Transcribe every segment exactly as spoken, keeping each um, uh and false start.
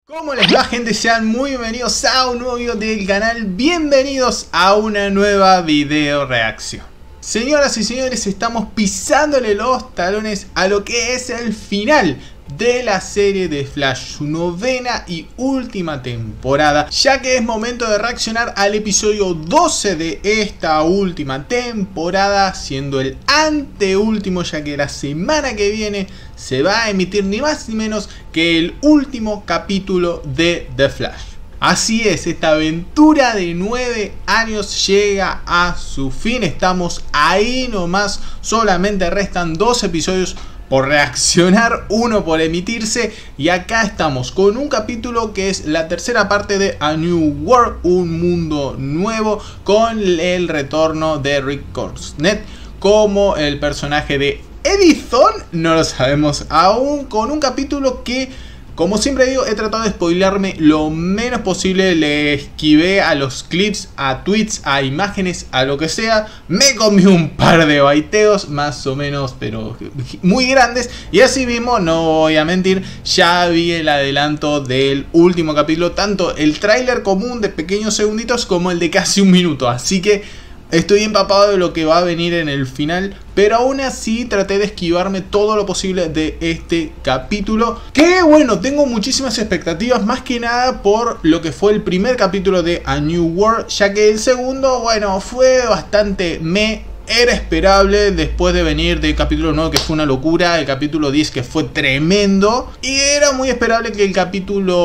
¿Cómo les va, gente? Sean muy bienvenidos a un nuevo video del canal. Bienvenidos a una nueva video reacción. Señoras y señores, estamos pisándole los talones a lo que es el final de la serie de Flash, su novena y última temporada, ya que es momento de reaccionar al episodio doce de esta última temporada, siendo el anteúltimo, ya que la semana que viene se va a emitir ni más ni menos que el último capítulo de The Flash. Así es, esta aventura de nueve años llega a su fin. Estamos ahí nomás, solamente restan dos episodios por reaccionar, uno por emitirse, y acá estamos con un capítulo que es la tercera parte de A New World, un mundo nuevo, con el retorno de Rick Cornsnet como el personaje de Edison. No lo sabemos aún, con un capítulo que, como siempre digo, he tratado de spoilearme lo menos posible. Le esquivé a los clips, a tweets, a imágenes, a lo que sea. Me comí un par de baiteos, más o menos, pero muy grandes. Y así mismo, no voy a mentir, ya vi el adelanto del último capítulo. Tanto el tráiler común de pequeños segunditos como el de casi un minuto. Así que estoy empapado de lo que va a venir en el final, pero aún así traté de esquivarme todo lo posible de este capítulo. Que bueno, tengo muchísimas expectativas, más que nada por lo que fue el primer capítulo de A New World, ya que el segundo, bueno, fue bastante meh. Era esperable después de venir del capítulo nueve, que fue una locura, el capítulo diez, que fue tremendo, y era muy esperable que el capítulo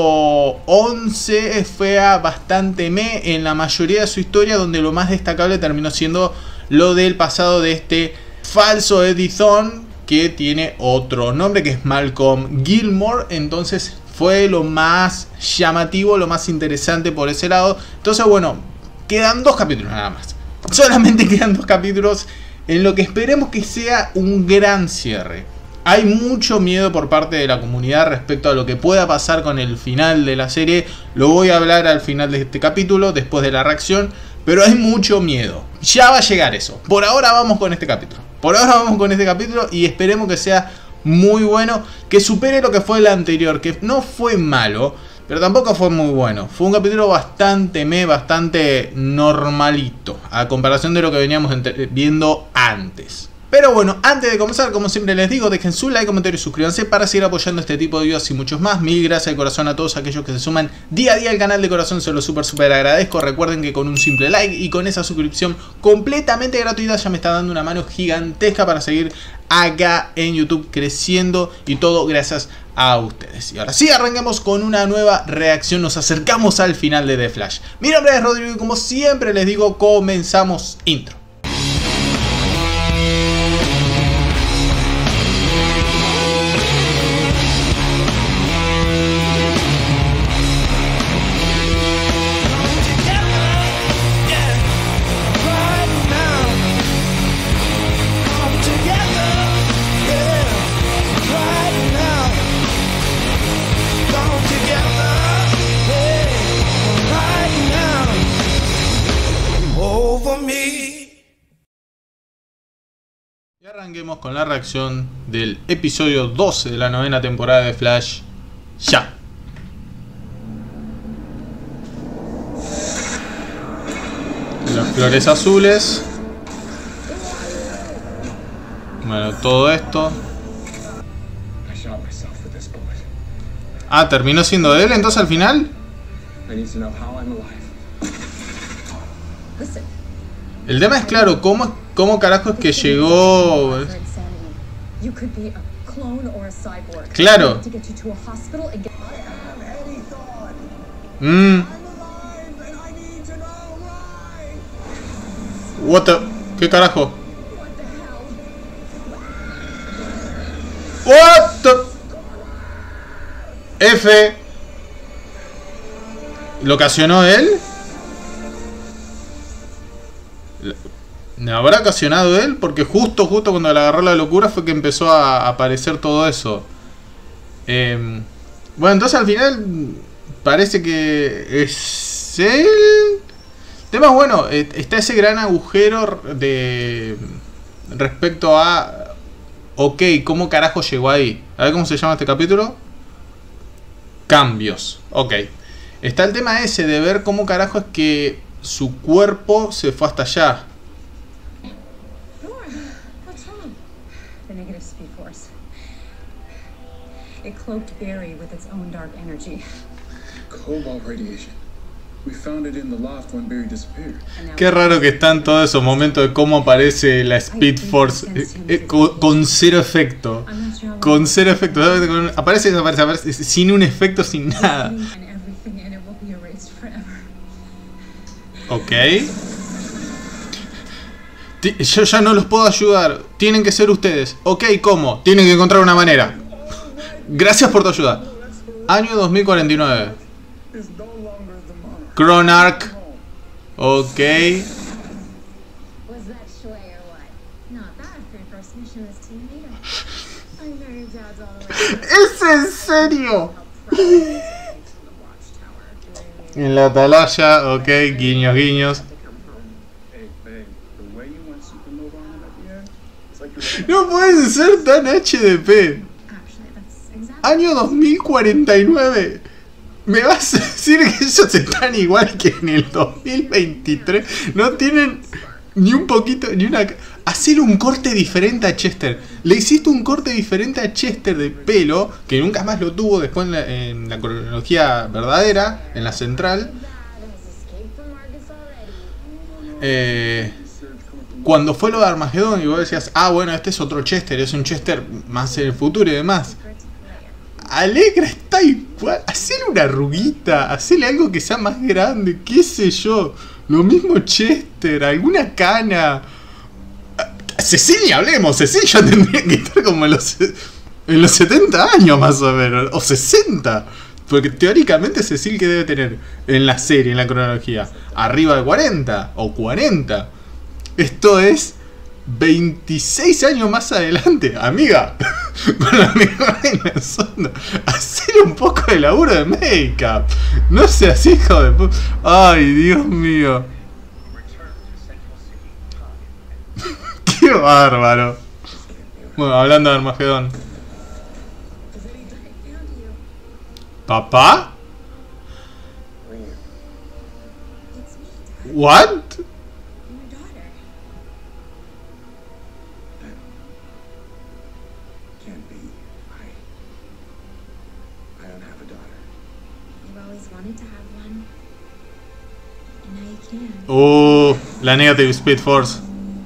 once fuera bastante meh en la mayoría de su historia, donde lo más destacable terminó siendo lo del pasado de este falso Edison, que tiene otro nombre, que es Malcolm Gilmore. Entonces fue lo más llamativo, lo más interesante por ese lado. Entonces bueno, quedan dos capítulos nada más. Solamente quedan dos capítulos en lo que esperemos que sea un gran cierre. Hay mucho miedo por parte de la comunidad respecto a lo que pueda pasar con el final de la serie. Lo voy a hablar al final de este capítulo, después de la reacción. Pero hay mucho miedo. Ya va a llegar eso. Por ahora vamos con este capítulo. Por ahora vamos con este capítulo y esperemos que sea muy bueno. Que supere lo que fue el anterior, que no fue malo, pero tampoco fue muy bueno. Fue un capítulo bastante meh, bastante normalito, a comparación de lo que veníamos viendo antes. Pero bueno, antes de comenzar, como siempre les digo, dejen su like, comentario y suscríbanse para seguir apoyando este tipo de videos y muchos más. Mil gracias de corazón a todos aquellos que se suman día a día al canal. De corazón se lo súper súper agradezco. Recuerden que con un simple like y con esa suscripción completamente gratuita ya me está dando una mano gigantesca para seguir acá en YouTube creciendo, y todo gracias a ustedes. Y ahora sí, arranquemos con una nueva reacción. Nos acercamos al final de The Flash. Mi nombre es Rodrigo y como siempre les digo, comenzamos intro. Y arranquemos con la reacción del episodio doce de la novena temporada de Flash. Ya. Las flores azules. Bueno, todo esto. Ah, terminó siendo él entonces al final. El tema es claro, ¿cómo, cómo carajo es que llegó? Claro. Mmm. What the... ¿Qué carajo? What the... F. ¿Lo ocasionó él? ¿Me habrá ocasionado él? Porque justo, justo cuando le agarró la locura fue que empezó a aparecer todo eso. Eh, bueno, entonces al final parece que es él. El tema es bueno, está ese gran agujero de respecto a... Ok, ¿cómo carajo llegó ahí? A ver cómo se llama este capítulo. cambios. Ok. Está el tema ese de ver cómo carajo es que su cuerpo se fue hasta allá. The negative speed force. It cloaked Barry with its own dark energy. Cobalt radiation. We found it in the loft when Barry disappeared. Qué raro que están todos esos momentos de cómo aparece la Speed Force eh, eh, con, con cero efecto. Con cero efecto. Aparece y desaparece, aparece sin un efecto, sin nada. Ok. Yo ya no los puedo ayudar. Tienen que ser ustedes. Ok, ¿cómo? Tienen que encontrar una manera. Gracias por tu ayuda. Año dos mil cuarenta y nueve. Cronarch. Ok. ¿Es en serio? En la atalaya, ok, guiños, guiños. No pueden ser tan H D P. Año dos mil cuarenta y nueve. ¿Me vas a decir que ellos están igual que en el dos mil veintitrés? No tienen ni un poquito, ni una... Hacer un corte diferente a Chester. Le hiciste un corte diferente a Chester de pelo, que nunca más lo tuvo después en la, en la cronología verdadera, en la central. Eh, cuando fue lo de Armagedón y vos decías, ah bueno, este es otro Chester, es un Chester más en el futuro y demás. Alegra está igual. Hacele una arruguita, hacele algo que sea más grande, qué sé yo. Lo mismo Chester, alguna cana. Cecil, hablemos, Cecil ya tendría que estar como en los, en los setenta años más o menos, o sesenta. Porque teóricamente Cecil que debe tener en la serie, en la cronología, arriba de cuarenta o cuarenta. Esto es veintiséis años más adelante, amiga. Con la mejor en la zona. Hacer un poco de laburo de make-up. No seas hijo de puta. Ay, Dios mío. Qué bárbaro. Bueno, hablando de Armagedón. ¿Papá? ¿What? Oh, la Negative Speed Force.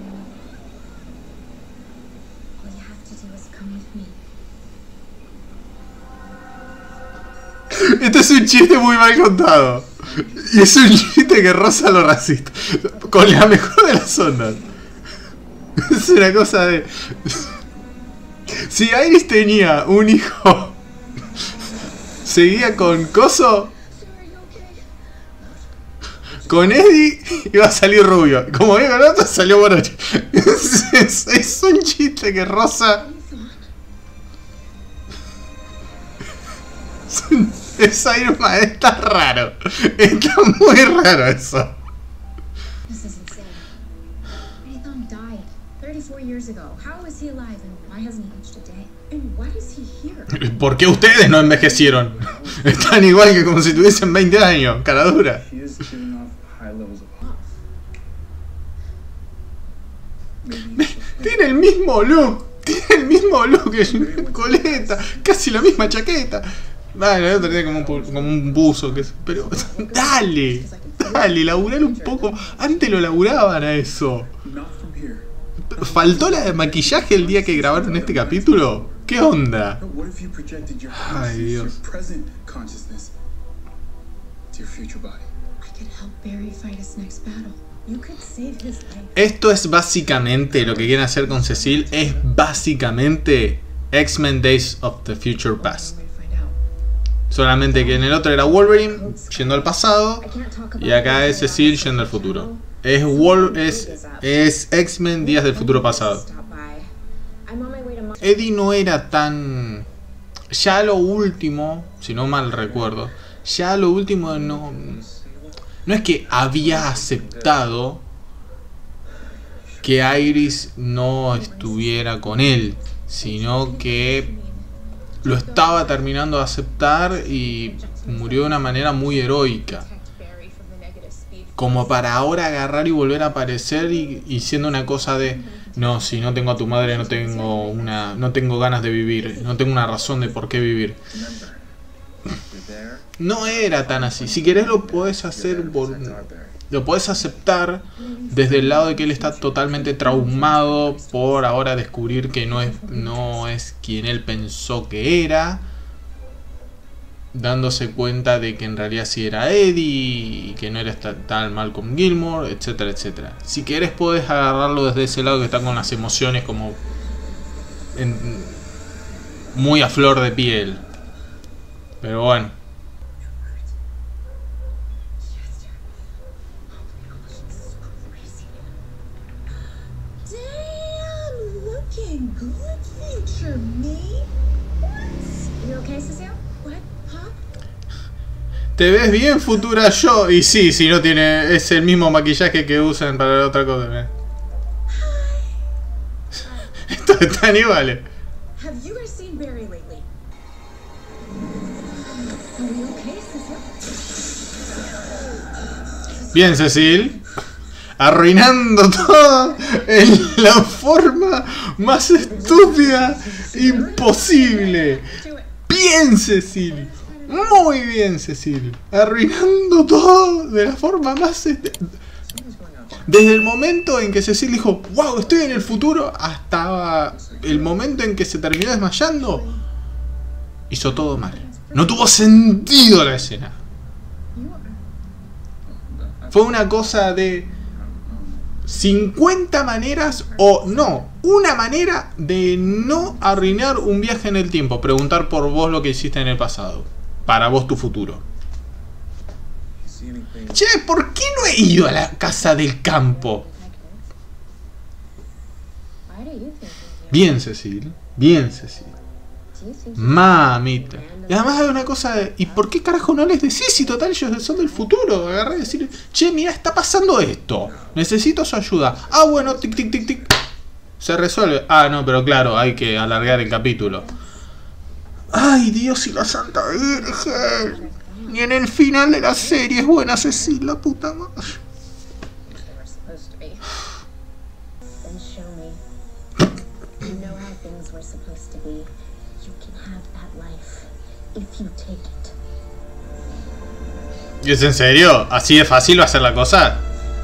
Este es un chiste muy mal contado. Y es un chiste que roza lo racista. Con la mejor de las ondas. Es una cosa de... Si Iris tenía un hijo, seguía con Coso, con Eddie iba a salir rubio. Como bien con otro salió morocho. Es, es, es un chiste que roza. Es Iron Man, está raro. Está muy raro eso. ¿Por qué ustedes no envejecieron? Están igual que como si tuviesen veinte años, cara dura. Tiene el mismo look. Tiene el mismo look, coleta, casi la misma chaqueta. Vale, el otro tiene como un, como un buzo, que es, pero dale, dale, laburar un poco. Antes lo laburaban a eso. ¿Faltó la de maquillaje el día que grabaron este capítulo? ¿Qué onda? Ay, Dios. Esto es básicamente lo que quieren hacer con Cecil. Es básicamente X-Men Days of the Future Past. Solamente que en el otro era Wolverine yendo al pasado y acá es Cecil yendo al futuro. Es Wol es, es X-Men Días del Futuro Pasado. Eddie no era tan... Ya lo último, si no mal recuerdo, ya lo último no... No es que había aceptado que Iris no estuviera con él, sino que lo estaba terminando de aceptar y murió de una manera muy heroica. Como para ahora agarrar y volver a aparecer y, y siendo una cosa de no, si no tengo a tu madre no tengo una no tengo ganas de vivir, no tengo una razón de por qué vivir. No era tan así. Si querés lo podés hacer por, lo podés aceptar desde el lado de que él está totalmente traumado por ahora descubrir que no es, no es quien él pensó que era, dándose cuenta de que en realidad sí era Eddie y que no era tal Malcolm Gilmore, etcétera, etcétera. Si querés podés agarrarlo desde ese lado que está con las emociones como en, muy a flor de piel. Pero bueno. ¿Te ves bien, futura yo? Y sí, si no tiene... Es el mismo maquillaje que usan para la otra cosa. ¿eh? Estos están iguales. Bien, Cecil. Arruinando todo en la forma más estúpida imposible. Bien, Cecil. Muy bien, Cecil. Arruinando todo de la forma más... Desde el momento en que Cecil dijo, wow, estoy en el futuro, hasta el momento en que se terminó desmayando, hizo todo mal. No tuvo sentido la escena. Fue una cosa de cincuenta maneras o no. Una manera de no arruinar un viaje en el tiempo. Preguntar por vos lo que hiciste en el pasado. Para vos tu futuro. Che, ¿por qué no he ido a la casa del campo? Bien, Cecil. Bien, Cecil. Mamita. Y además hay una cosa de... ¿Y por qué carajo no les decís si total ellos son del futuro? Agarré y decir... Che, mira, está pasando esto. Necesito su ayuda. Ah, bueno, tic, tic, tic, tic. Se resuelve. Ah, no, pero claro, hay que alargar el capítulo. Ay, Dios y la Santa Virgen. Ni en el final de la serie es buena Cecil, la puta madre. ¿Y es en serio? ¿Así de fácil va a ser la cosa?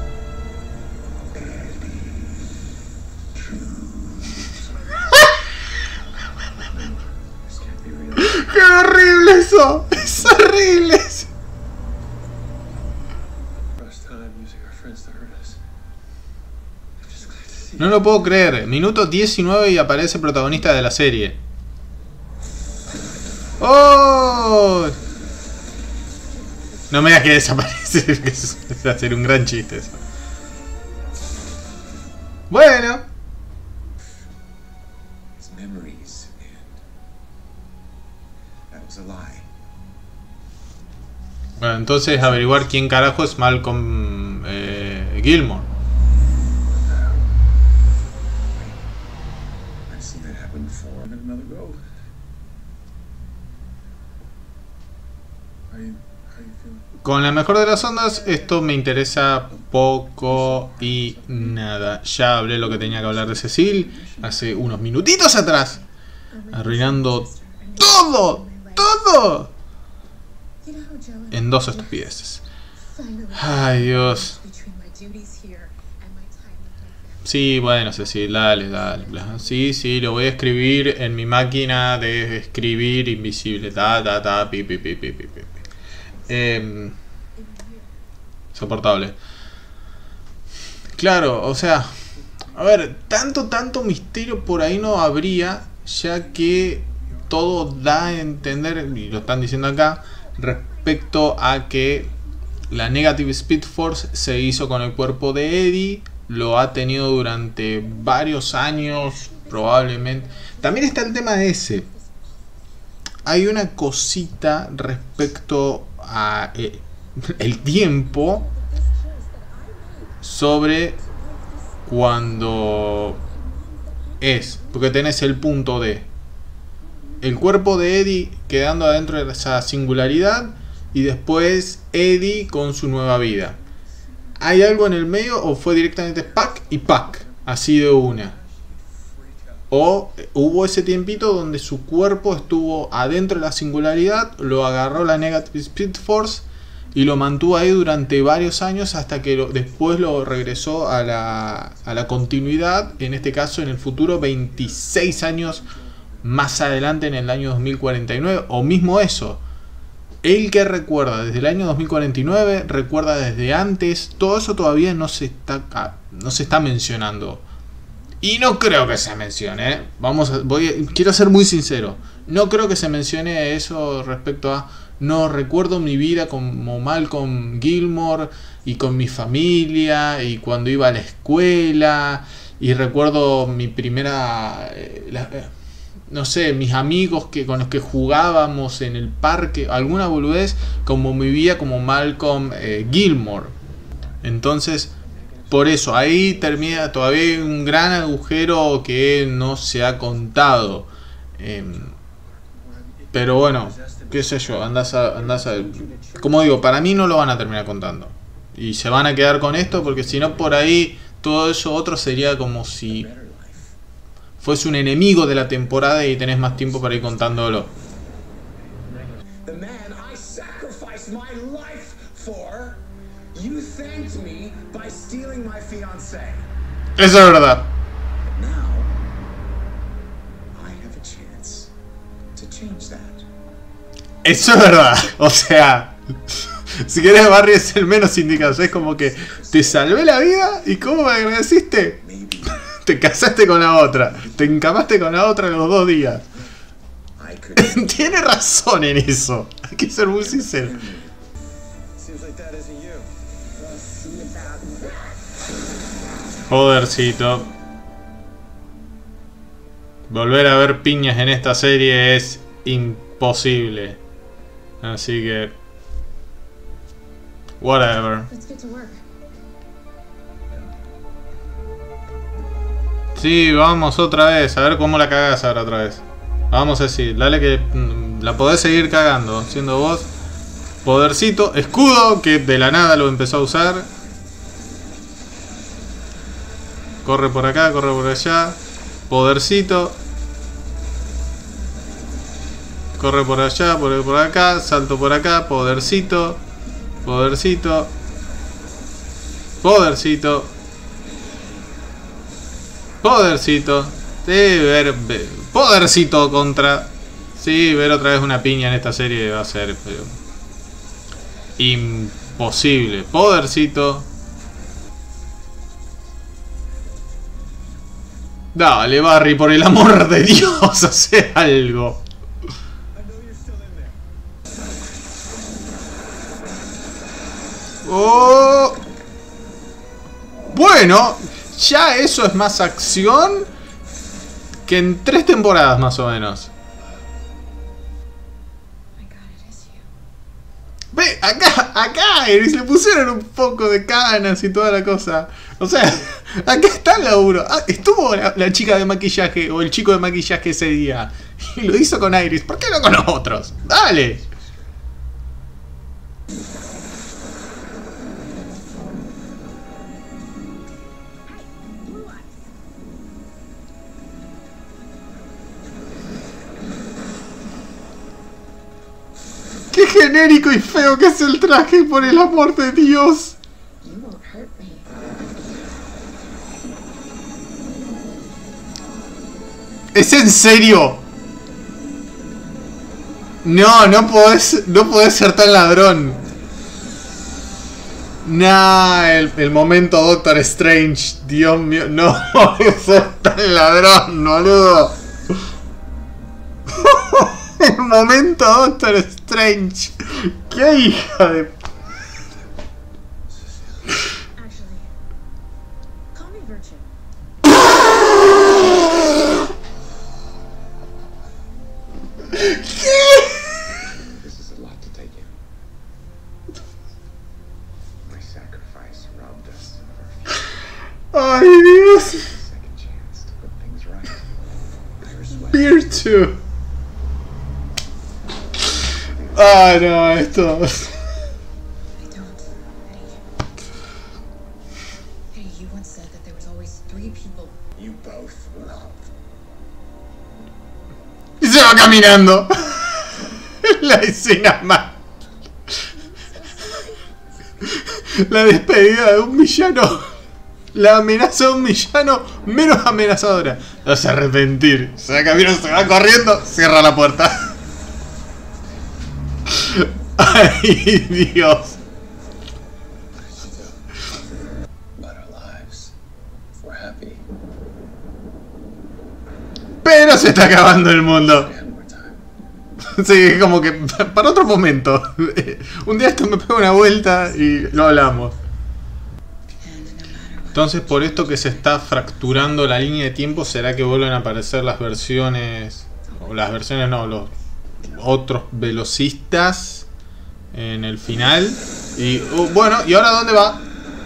¡Qué horrible eso! ¡Es horrible eso! No lo puedo creer. Minuto diecinueve y aparece protagonista de la serie. ¡Oh! No me digas que desaparece. Que va a ser un gran chiste eso. Bueno. Bueno, entonces averiguar quién carajo es Malcolm eh, Gilmore. Con la mejor de las ondas, esto me interesa poco y nada. Ya hablé lo que tenía que hablar de Cecil hace unos minutitos atrás. Arruinando todo, todo en dos estupideces. Ay, Dios. Sí, bueno, Cecil, dale, dale. Sí, sí, lo voy a escribir en mi máquina de escribir invisible. Ta, ta, ta, pi, pi, pi, pi, pi, pi. Eh, soportable. Claro, o sea, a ver, tanto, tanto misterio por ahí no habría, ya que todo da a entender, y lo están diciendo acá, respecto a que la Negative Speed Force se hizo con el cuerpo de Eddie, lo ha tenido durante varios años, probablemente. También está el tema ese. Hay una cosita respecto a eh, el tiempo sobre cuando es, porque tenés el punto de el cuerpo de Eddie quedando adentro de esa singularidad y después Eddie con su nueva vida. ¿Hay algo en el medio o fue directamente Pac y Pac? Así de una. O hubo ese tiempito donde su cuerpo estuvo adentro de la singularidad, lo agarró la Negative Speed Force y lo mantuvo ahí durante varios años hasta que lo, después lo regresó a la, a la continuidad, en este caso en el futuro veintiséis años más adelante, en el año dos mil cuarenta y nueve, o mismo eso. Él que recuerda desde el año dos mil cuarenta y nueve, recuerda desde antes, todo eso todavía no se está, no se está mencionando. Y no creo que se mencione, ¿eh? Vamos a, voy, quiero ser muy sincero. No creo que se mencione eso respecto a... No recuerdo mi vida como Malcolm Gilmore y con mi familia y cuando iba a la escuela. Y recuerdo mi primera... Eh, la, eh, no sé, mis amigos que con los que jugábamos en el parque. Alguna boludez como mi vida como Malcolm eh, Gilmore. Entonces... Por eso, ahí termina todavía un gran agujero que no se ha contado. Eh, pero bueno, qué sé yo, andás a, andás a... Como digo, para mí no lo van a terminar contando. Y se van a quedar con esto porque si no por ahí todo eso otro sería como si fuese un enemigo de la temporada y tenés más tiempo para ir contándolo. You thanked me by stealing my fiancé. Eso es verdad. Now, I have a chance to change that. Eso es verdad. O sea, si querés, Barry es el menos indicado. Es como que te salvé la vida y ¿cómo me agradeciste? Te casaste con la otra. Te encamaste con la otra los dos días. Tiene razón en eso. Hay que ser muy sincero. Jodercito. Volver a ver piñas en esta serie es imposible. Así que... Whatever. Sí, vamos otra vez. A ver cómo la cagás ahora otra vez. Vamos a decir, dale que la podés seguir cagando. Siendo vos. Podercito. Escudo, que de la nada lo empezó a usar. Corre por acá, corre por allá. Podercito. Corre por allá, corre por acá. Salto por acá. Podercito. Podercito. Podercito. Podercito. Sí, ver, ver. Podercito contra. Sí, ver otra vez una piña en esta serie va a ser pero, imposible. Podercito. Dale, Barry, por el amor de Dios, hace algo. Oh. Bueno, ya eso es más acción que en tres temporadas más o menos. Ve, acá, acá, y le pusieron un poco de canas y toda la cosa. O sea, acá está el laburo. Ah, estuvo la, la chica de maquillaje o el chico de maquillaje ese día. Y lo hizo con Iris. ¿Por qué no con los otros? Dale. ¡Qué genérico y feo que es el traje, por el amor de Dios! ¿Es en serio? No, no podés, no podés ser tan ladrón. Nah, el, el momento Doctor Strange. Dios mío, no podés ser tan ladrón, boludo. El momento Doctor Strange. ¡Qué hija de... ¡Ay, Dios! Virtue. Ah, no, esto. I don't, Eddie. Eddie, you once said that there was always three people. You both love. Y se va caminando. La escena más. La despedida de un villano. La amenaza de un villano menos amenazadora. Lo hace arrepentir. Se va caminando, se va corriendo, cierra la puerta. Ay, Dios. But our lives, if we're happy, Pero se está acabando el mundo. we have more time. Sí, como que para otro momento. Un día esto me pega una vuelta y lo hablamos. And no matter what. Entonces, por esto que se está fracturando la línea de tiempo, ¿será que vuelven a aparecer las versiones, o las versiones no, los otros velocistas en el final? Y uh, bueno, ¿y ahora dónde va?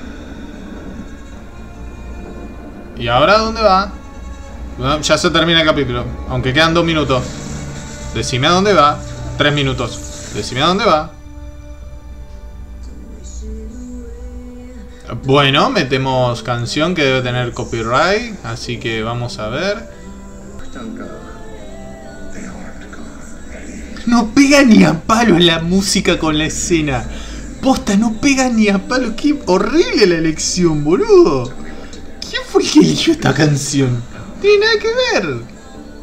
¿Y ahora dónde va? Bueno, ya se termina el capítulo, aunque quedan dos minutos. Decime a dónde va. Tres minutos. Decime a dónde va. Bueno, metemos canción que debe tener copyright, así que vamos a ver. Don't go. They aren't gone. No pega ni a palo la música con la escena. Posta, no pega ni a palo. Qué horrible la elección, boludo. ¿Quién fue el que eligió esta canción? No tiene nada que ver.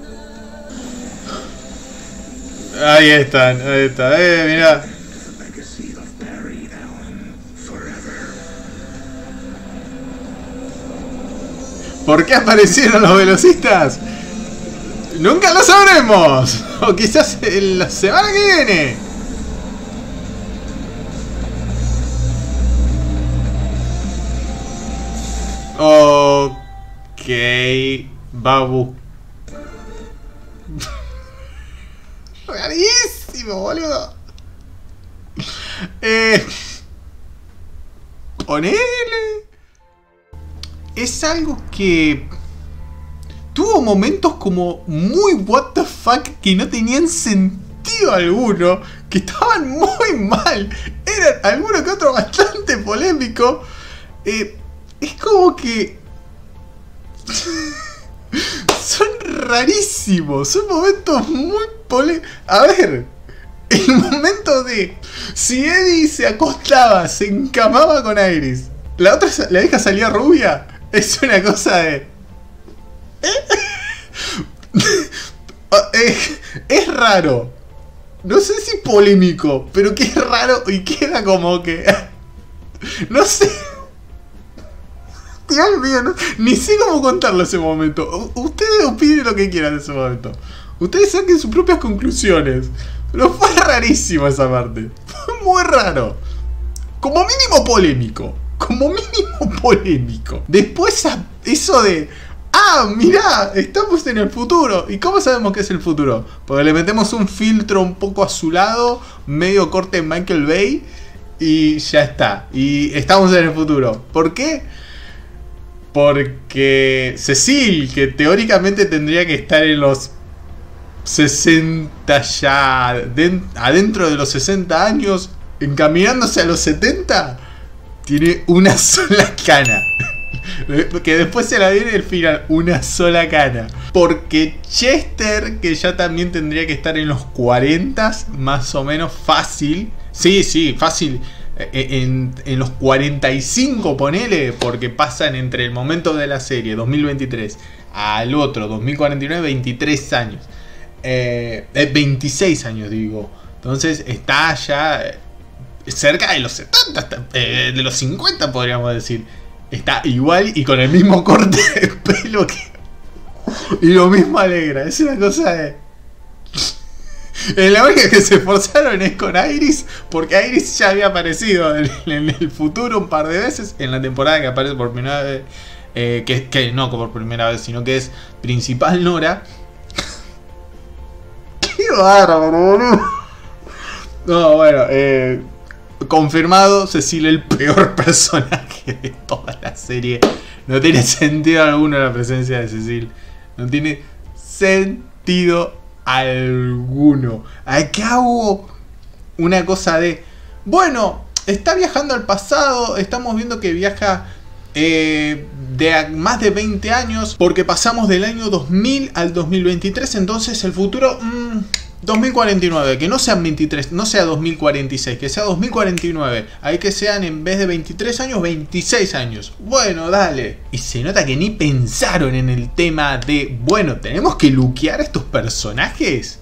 Ahí están, ahí está, eh, mirá. The legacy of Barry Allen forever. ¿Por qué aparecieron los velocistas? Nunca lo sabremos. O quizás en la semana que viene. Ok, Babu. Rarísimo, boludo. Eh, ponele. Es algo que tuvo momentos como muy what the fuck, que no tenían sentido alguno, que estaban muy mal, eran alguno que otro bastante polémico. Eh, es como que son rarísimos, son momentos muy polémicos. A ver, el momento de si Eddie se acostaba, se encamaba con Iris, la otra, la vieja salía rubia, es una cosa de... es, es raro. No sé si polémico, pero que es raro y queda como que... no sé. Dios mío, no, ni sé cómo contarlo ese momento. U ustedes opinen lo que quieran de ese momento. Ustedes saquen sus propias conclusiones. Pero fue rarísimo esa parte. Fue muy raro. Como mínimo polémico. Como mínimo polémico. Después eso de... ah, mirá, estamos en el futuro. ¿Y cómo sabemos que es el futuro? Porque le metemos un filtro un poco azulado, medio corte Michael Bay, y ya está. Y estamos en el futuro. ¿Por qué? Porque Cecil, que teóricamente tendría que estar en los sesenta ya, de, adentro de los sesenta años, encaminándose a los setenta, tiene una sola cana. Que después se la viene el final, una sola cana. Porque Chester, que ya también tendría que estar en los cuarenta, más o menos fácil. Sí, sí, fácil. En, en los cuarenta y cinco, ponele, porque pasan entre el momento de la serie dos mil veintitrés al otro dos mil cuarenta y nueve, veintitrés años. Eh, veintiséis años, digo. Entonces está ya cerca de los setenta, eh, de los cincuenta, podríamos decir. Está igual y con el mismo corte de pelo que... y lo mismo alegra. Es una cosa de... la única que se esforzaron es con Iris, porque Iris ya había aparecido en, en el futuro un par de veces, en la temporada que aparece por primera vez, eh, que, que no por primera vez, sino que es principal Nora. ¡Qué bárbaro, boludo! No, bueno, eh, confirmado, Cecil el peor personaje de toda la serie. No tiene sentido alguno la presencia de Cecil. No tiene sentido alguno. Acá hubo una cosa de, bueno, está viajando al pasado, estamos viendo que viaja eh, de más de veinte años, porque pasamos del año dos mil al dos mil veintitrés, entonces el futuro, mmm, dos mil cuarenta y nueve, que no sean veintitrés, no sea dos mil cuarenta y seis, que sea dos mil cuarenta y nueve, hay que sean en vez de veintitrés años, veintiséis años. Bueno, dale. Y se nota que ni pensaron en el tema de, bueno, tenemos que luquear a estos personajes.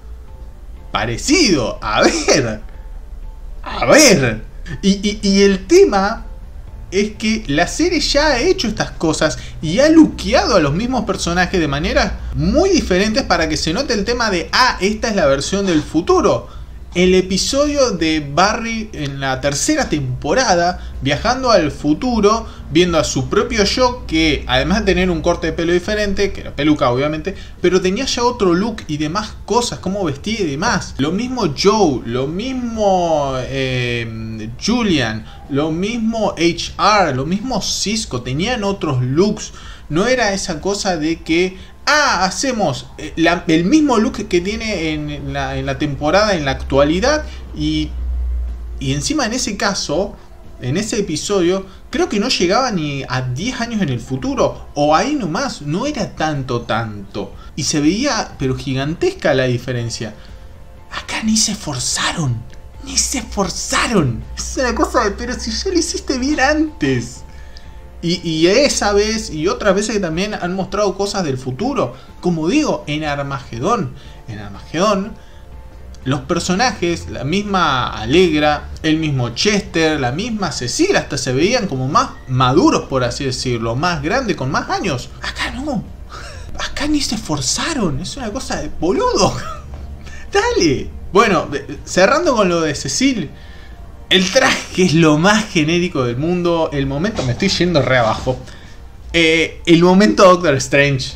Parecido, a ver. A ver. Y, y, y el tema es que la serie ya ha hecho estas cosas y ha luqueado a los mismos personajes de maneras muy diferentes para que se note el tema de, ah, esta es la versión del futuro. El episodio de Barry en la tercera temporada, viajando al futuro, viendo a su propio yo, que además de tener un corte de pelo diferente, que era peluca obviamente, pero tenía ya otro look y demás cosas, como vestía y demás. Lo mismo Joe, lo mismo eh, Julian, lo mismo H R, lo mismo Cisco, tenían otros looks. No era esa cosa de que, ah, hacemos la, el mismo look que tiene en la, en la temporada, en la actualidad. Y, y encima en ese caso, en ese episodio, creo que no llegaba ni a diez años en el futuro. O ahí nomás, no era tanto, tanto. Y se veía, pero gigantesca la diferencia. Acá ni se esforzaron. Ni se esforzaron. Es una cosa de, pero si ya lo hiciste bien antes. Y, y esa vez y otras veces que también han mostrado cosas del futuro. Como digo, en Armagedón. En Armagedón, los personajes, la misma Allegra, el mismo Chester, la misma Cecil, hasta se veían como más maduros, por así decirlo. Más grandes, con más años. Acá no. Acá ni se esforzaron. Es una cosa de boludo. Dale. Bueno, cerrando con lo de Cecil. El traje es lo más genérico del mundo. El momento, me estoy yendo re abajo. Eh, el momento Doctor Strange.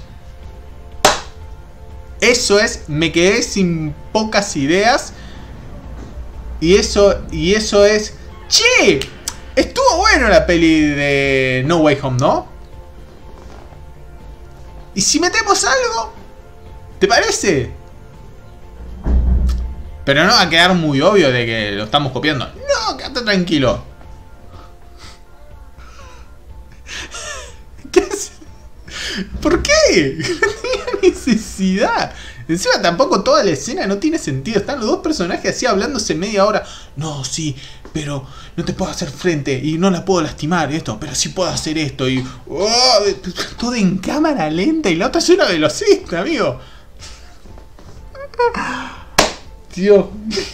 Eso es, me quedé sin pocas ideas. Y eso, y eso es... ¡Che! Estuvo bueno la peli de No Way Home, ¿no? ¿Y si metemos algo? ¿Te parece? Pero no va a quedar muy obvio de que lo estamos copiando. No, quédate tranquilo. ¿Qué es? ¿Por qué? No tenía necesidad. Encima tampoco toda la escena no tiene sentido. Están los dos personajes así hablándose media hora. No, sí, pero no te puedo hacer frente y no la puedo lastimar esto, pero sí puedo hacer esto. Y oh, todo en cámara lenta y la otra es una velocista, amigo. Tío.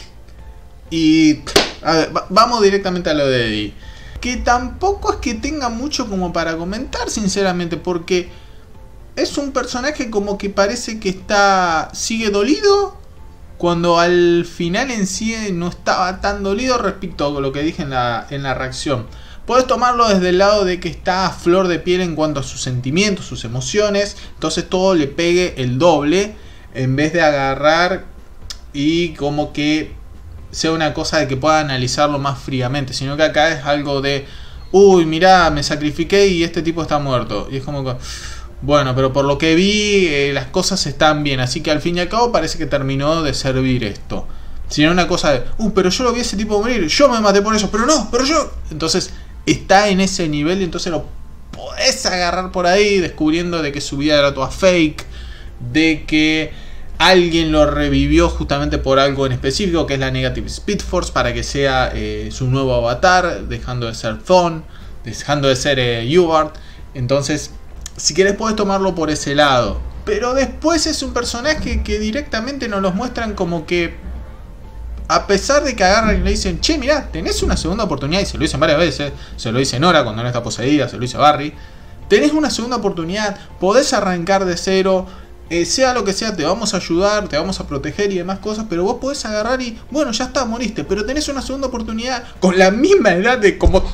Y a ver, va, vamos directamente a lo de Eddie. Que tampoco es que tenga mucho como para comentar, sinceramente, porque es un personaje como que parece que está sigue dolido, cuando al final en sí no estaba tan dolido respecto a lo que dije en la, en la reacción. Puedes tomarlo desde el lado de que está a flor de piel en cuanto a sus sentimientos, sus emociones, entonces todo le pegue el doble, en vez de agarrar y como que sea una cosa de que pueda analizarlo más fríamente, sino que acá es algo de, uy, mirá, me sacrifiqué y este tipo está muerto. Y es como que, bueno, pero por lo que vi, eh, las cosas están bien, así que al fin y al cabo parece que terminó de servir esto. Sino una cosa de, uh, pero yo lo vi a ese tipo morir, yo me maté por eso, pero no, pero yo... Entonces está en ese nivel y entonces lo podés agarrar por ahí, descubriendo de que su vida era toda fake, de que alguien lo revivió justamente por algo en específico, que es la Negative Speed Force, para que sea eh, su nuevo avatar, dejando de ser Thawne, dejando de ser eh, Hubert. Entonces, si querés podés tomarlo por ese lado. Pero después es un personaje que directamente nos los muestran como que, a pesar de que agarran y le dicen, che, mirá, tenés una segunda oportunidad, y se lo dicen varias veces, se lo dice Nora cuando no está poseída, se lo dice Barry, tenés una segunda oportunidad, podés arrancar de cero, eh, sea lo que sea, te vamos a ayudar, te vamos a proteger y demás cosas, pero vos podés agarrar y, bueno, ya está, moriste, pero tenés una segunda oportunidad con la misma edad de como...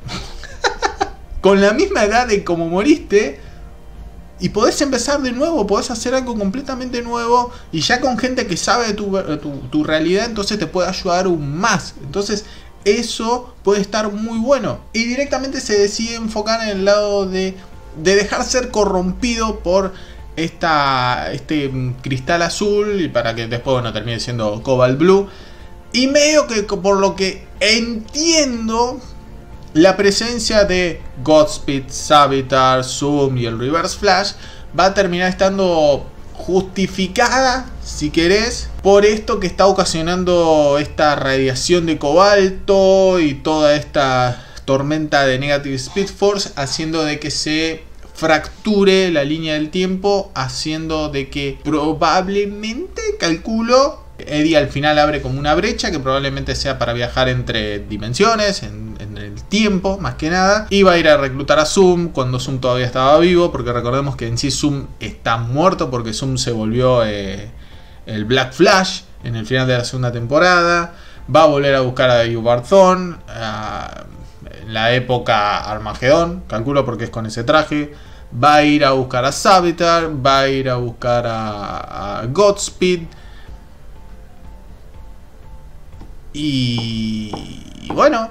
con la misma edad de como moriste, y podés empezar de nuevo, podés hacer algo completamente nuevo, y ya con gente que sabe de tu, tu, tu realidad, entonces te puede ayudar aún más. Entonces eso puede estar muy bueno. Y directamente se decide enfocar en el lado de, de dejar ser corrompido por esta, este cristal azul, y para que después, bueno, termine siendo Cobalt Blue. Y medio que por lo que entiendo, la presencia de Godspeed, Savitar, Zoom y el Reverse Flash va a terminar estando justificada, si querés, por esto que está ocasionando esta radiación de cobalto y toda esta tormenta de Negative Speed Force, haciendo de que se fracture la línea del tiempo, haciendo de que probablemente, calculo, Eddie al final abre como una brecha que probablemente sea para viajar entre dimensiones, en, en el tiempo más que nada, y va a ir a reclutar a Zoom cuando Zoom todavía estaba vivo, porque recordemos que en sí Zoom está muerto porque Zoom se volvió eh, el Black Flash en el final de la segunda temporada. Va a volver a buscar a Yubarthon en la época Armagedón, calculo porque es con ese traje. Va a ir a buscar a Savitar, va a ir a buscar a, a Godspeed. Y, y bueno,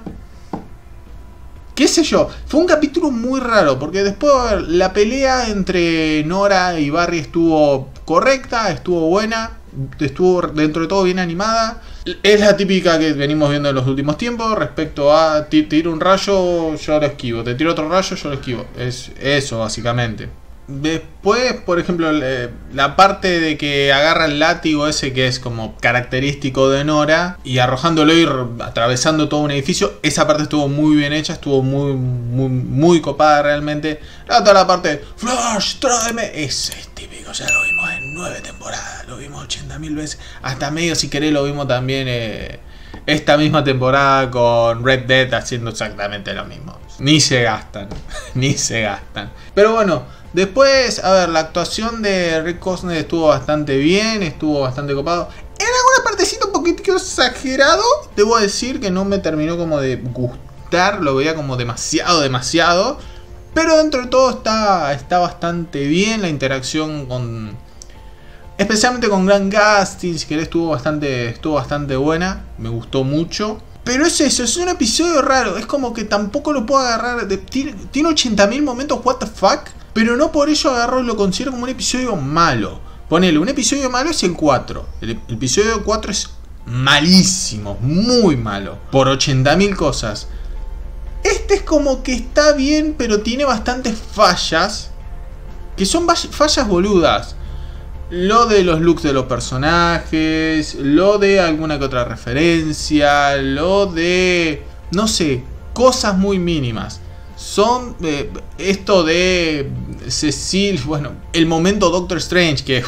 qué sé yo, fue un capítulo muy raro, porque después, a ver, la pelea entre Nora y Barry estuvo correcta, estuvo buena, estuvo dentro de todo bien animada. Es la típica que venimos viendo en los últimos tiempos respecto a te tiro un rayo, yo lo esquivo, te tiro otro rayo, yo lo esquivo. Es eso básicamente. Después, por ejemplo, la parte de que agarra el látigo ese que es como característico de Nora y arrojándolo y atravesando todo un edificio, esa parte estuvo muy bien hecha, estuvo muy muy, muy copada realmente. La otra la parte de Flash, tráeme, ese es típico, ya lo vimos en nueve temporadas, lo vimos ochenta mil veces, hasta medio si querés lo vimos también eh, esta misma temporada con Red Dead haciendo exactamente lo mismo. Ni se gastan, ni se gastan. Pero bueno, después, a ver, la actuación de Rick Cosner estuvo bastante bien, estuvo bastante copado. En alguna partecita un poquito exagerado, debo decir que no me terminó como de gustar, lo veía como demasiado, demasiado. Pero dentro de todo está, está bastante bien la interacción con... especialmente con Grant Gustin, si querés, estuvo bastante, estuvo bastante buena, me gustó mucho. Pero es eso, es un episodio raro, es como que tampoco lo puedo agarrar, de, tiene, tiene ochenta mil momentos what the fuck, pero no por ello agarro y lo considero como un episodio malo. Ponele, un episodio malo es el cuatro, el, el episodio cuatro es malísimo, muy malo, por ochenta mil cosas. Este es como que está bien, pero tiene bastantes fallas, que son fallas boludas. Lo de los looks de los personajes, lo de alguna que otra referencia, lo de, no sé, cosas muy mínimas. Son eh, esto de Cecil, bueno, el momento Doctor Strange, que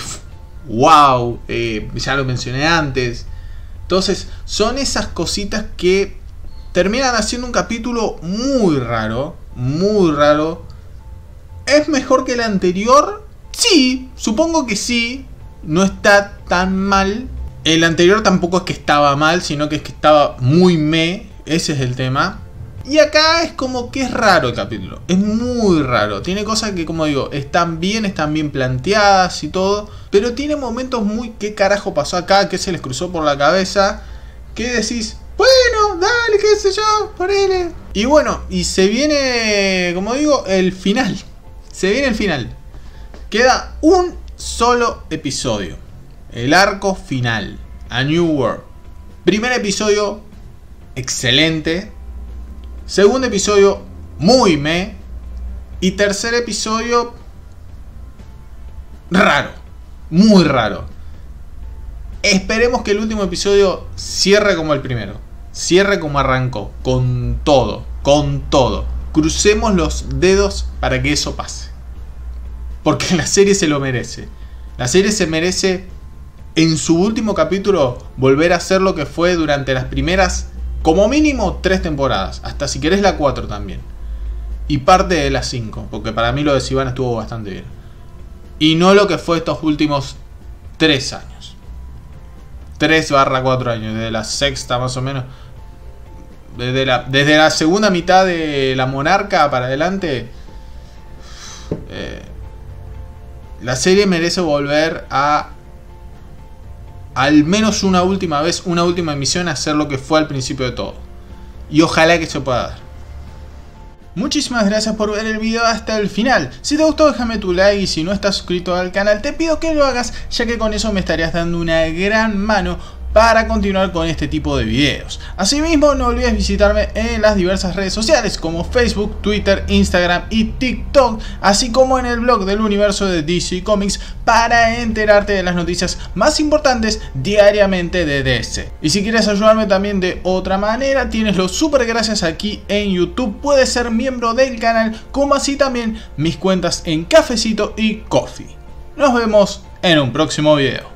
wow, eh, ya lo mencioné antes. Entonces, son esas cositas que terminan haciendo un capítulo muy raro, muy raro. ¿Es mejor que el anterior? Sí, supongo que sí, no está tan mal. El anterior tampoco es que estaba mal, sino que es que estaba muy meh, ese es el tema. Y acá es como que es raro el capítulo, es muy raro. Tiene cosas que, como digo, están bien, están bien planteadas y todo, pero tiene momentos muy ¿qué carajo pasó acá? ¿Qué se les cruzó por la cabeza? ¿Qué decís? Bueno, dale, qué sé yo, ponele. Y bueno, y se viene, como digo, el final. Se viene el final. Queda un solo episodio. El arco final. A New World. Primer episodio, excelente. Segundo episodio, muy meh. Y tercer episodio, raro. Muy raro. Esperemos que el último episodio cierre como el primero. Cierre como arrancó. Con todo. Con todo. Crucemos los dedos para que eso pase. Porque la serie se lo merece. La serie se merece en su último capítulo volver a ser lo que fue durante las primeras, como mínimo, tres temporadas. Hasta si querés la cuatro también. Y parte de las cinco. Porque para mí lo de Sivan estuvo bastante bien. Y no lo que fue estos últimos tres años. tres barra cuatro años. Desde la sexta más o menos. Desde la, desde la segunda mitad de La Monarca para adelante. Eh... La serie merece volver a al menos una última vez, una última emisión, a hacer lo que fue al principio de todo. Y ojalá que se pueda dar. Muchísimas gracias por ver el video hasta el final. Si te gustó, déjame tu like, y si no estás suscrito al canal te pido que lo hagas, ya que con eso me estarías dando una gran mano para continuar con este tipo de videos. Asimismo, no olvides visitarme en las diversas redes sociales como Facebook, Twitter, Instagram y TikTok, así como en el blog del universo de D C Comics para enterarte de las noticias más importantes diariamente de D C. Y si quieres ayudarme también de otra manera, tienes los super gracias aquí en YouTube, puedes ser miembro del canal, como así también mis cuentas en Cafecito y Coffee. Nos vemos en un próximo video.